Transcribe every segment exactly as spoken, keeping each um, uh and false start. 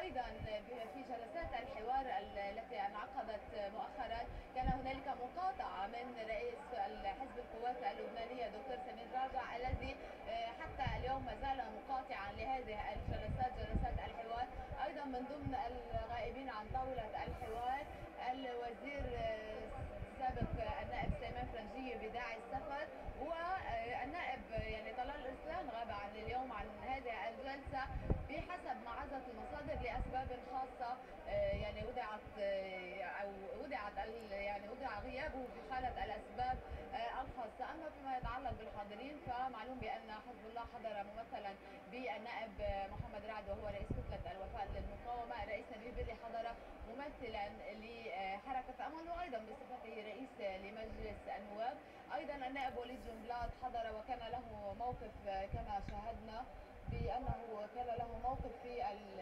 أيضا في جلسات الحوار التي انعقدت مؤخرا كان هنالك مقاطعة من رئيس حزب القوات اللبنانية دكتور سمير راجع، الذي حتى اليوم ما زال مقاطعا لهذه الجلسات جلسات الحوار. أيضا من ضمن الغائبين عن طاولة الحوار الوزير السابق النائب سليمان فرنجية بداعي السفر، والنائب يعني طلال الإسلام غاب عن اليوم عن هذه الجلسة بحسب ما عزت المصادر لأسباب خاصة. يعني وضعت أو وضعت يعني وضع غيابه في حالة الأسباب الخاصة. أما فيما يتعلق بالحاضرين فمعلوم بأن حزب الله حضر ممثلا بالنائب محمد رعد وهو رئيس كتلة الوفاء للمقاومة. الرئيس نبيل بلي حضر ممثلا لحركة أمل وأيضا بصفته رئيس لمجلس النواب. أيضا النائب وليد جنبلاط حضر وكان له موقف كما شاهدنا بأنه كان له موقف في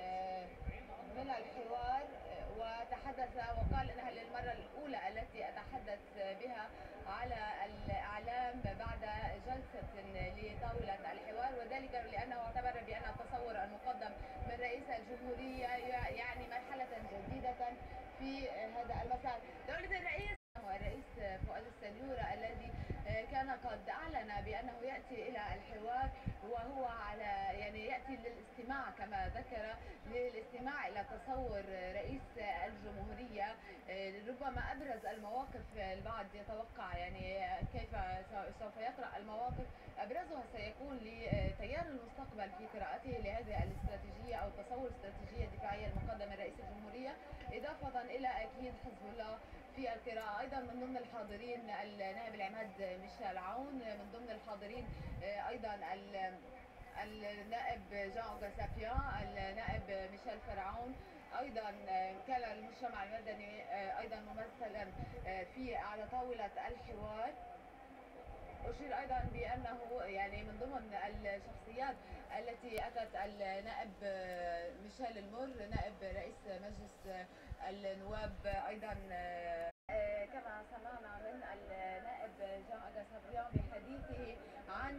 من الحوار، وتحدث وقال انها للمره الاولى التي اتحدث بها على الاعلام بعد جلسه لطاوله الحوار، وذلك لانه اعتبر بان التصور المقدم من رئيس الجمهوريه يعني مرحله جديده في هذا المسار. دوله الرئيس الرئيس فؤاد السنيورة الذي كان قد أعلن بأنه يأتي إلى الحوار وهو على يعني يأتي للاستماع كما ذكر للاستماع إلى تصور رئيس الجمهورية. ربما أبرز المواقف البعض يتوقع يعني كيف سوف يقرأ المواقف، أبرزها سيكون لتيار المستقبل في قراءته لهذه الاستراتيجية أو تصور الاستراتيجية الدفاعية المقدمة من رئيس الجمهورية، إضافة إلى أكيد حزب الله في القراءة. أيضا من ضمن الحاضرين النائب العماد ميشيل عون، من ضمن الحاضرين أيضا النائب جان سابيان، النائب ميشيل فرعون، أيضا كان المجتمع المدني أيضا ممثلا في على طاولة الحوار. أشير أيضا بأنه يعني من ضمن الشخصيات التي أتت النائب ميشيل المر نائب رئيس مجلس النواب، أيضا كما سمعنا من النائب جان أجاسابيان بحديثه عن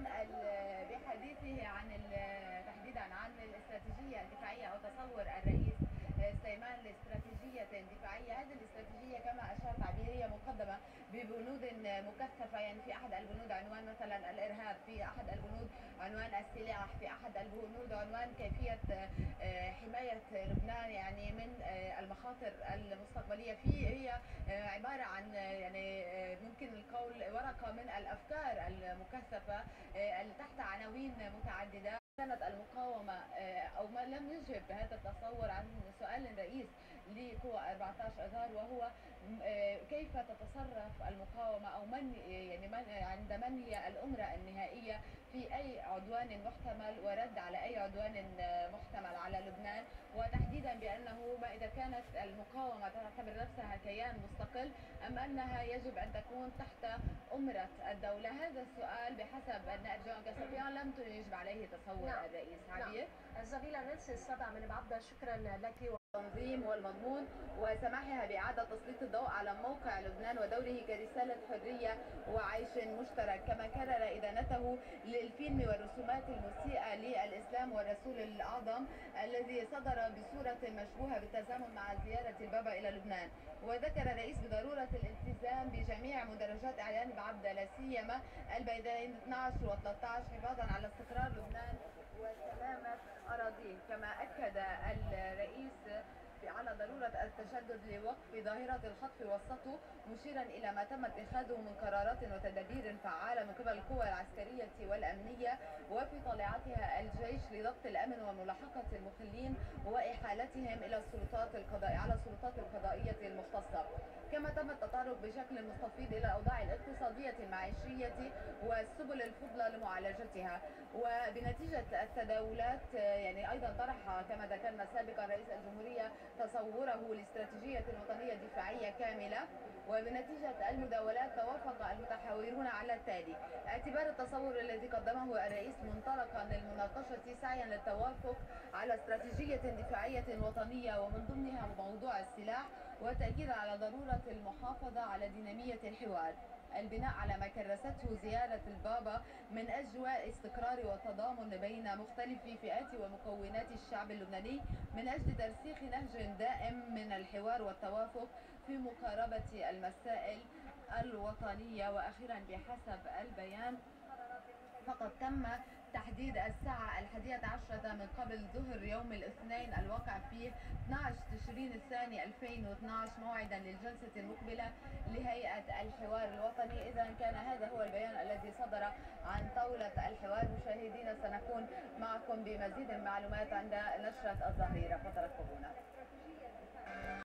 بحديثه عن تحديدا عن الاستراتيجية الدفاعية أو تصور الرئيس سليمان لاستراتيجية دفاعية. هذه الاستراتيجية كما أشار تعبير هي مقدمة ببنود مكثفة، يعني في أحد البنود عنوان مثلا الإرهاب، في أحد البنود عنوان السلاح، في أحد البنود عنوان كيفية حماية لبنان يعني من المخاطر المستقبلية. في هي عبارة عن يعني ممكن القول ورقة من الأفكار المكثفة تحت عناوين متعددة. كانت المقاومة أو ما لم يجب هذا التصور عن سؤال رئيس لقوى أربعة عشر أذار، وهو كيف تتصرف المقاومة أو من يعني من عند من هي الأمرة النهائية في أي عدوان محتمل ورد على أي عدوان محتمل على لبنان، وتحديدا بأنه ما إذا كانت المقاومة تعتبر نفسها كيان مستقل أم أنها يجب أن تكون تحت أمرة الدولة. هذا السؤال بحسب النائب جان أجاسابيان لم يجب عليه تصور نعم. الرئيس عبير. نعم. الزميلة نانسي السبع من بعبدة، شكرا لك. التنظيم والمضمون وسماحها بإعادة تسليط الضوء على موقع لبنان ودوره كرسالة حرية وعيش مشترك، كما كرر إدانته للفيلم والرسومات المسيئة للإسلام والرسول الأعظم الذي صدر بصورة مشبوهة بالتزامن مع زيارة البابا إلى لبنان. وذكر الرئيس بضرورة الالتزام بجميع مدرجات إعلان بعبدة لا سيما البيدين اثني عشر و ثلاثة عشر حفاظا على استقرار لبنان وسلامة أراضيه. كما أكد الرئيس على ضرورة التشدد لوقف ظاهرة الخطف والسطو، مشيرا إلى ما تم اتخاذه من قرارات وتدابير فعالة من قبل القوى العسكرية والأمنية وفي طليعتها الجيش لضبط الأمن وملاحقة المخلين وإحالتهم إلى السلطات القضائية على السلطات القضائية المختصة. كما تم التطرق بشكل مستفيض إلى الأوضاع الاقتصادية المعيشية والسبل الفضلى لمعالجتها. وبنتيجة التداولات يعني أيضا طرح كما ذكرنا سابقا رئيس الجمهورية تصوره لاستراتيجية وطنية دفاعية كاملة. وبنتيجة المداولات توافق المتحاورون على التالي: اعتبار التصور الذي قدمه الرئيس منطلقا للمناقشة سعيا للتوافق على استراتيجية دفاعية وطنية ومن ضمنها موضوع السلاح، وتأكيد على ضرورة المحافظة على دينامية الحوار، البناء على ما كرسته زيارة البابا من أجواء استقرار وتضامن بين مختلف فئات ومكونات الشعب اللبناني من أجل ترسيخ نهج دائم من الحوار والتوافق في مقاربة المسائل الوطنية. وأخيرا بحسب البيان فقد تم تحديد الساعة الحادية عشرة من قبل ظهر يوم الاثنين الواقع فيه اثني عشر تشرين الثاني ألفين واثني عشر موعدا للجلسة المقبلة لهيئة الحوار الوطني. إذا كان هذا هو البيان الذي صدر عن طاولة الحوار. مشاهدينا سنكون معكم بمزيد من المعلومات عند نشرة الظهيرة، فترقبونا.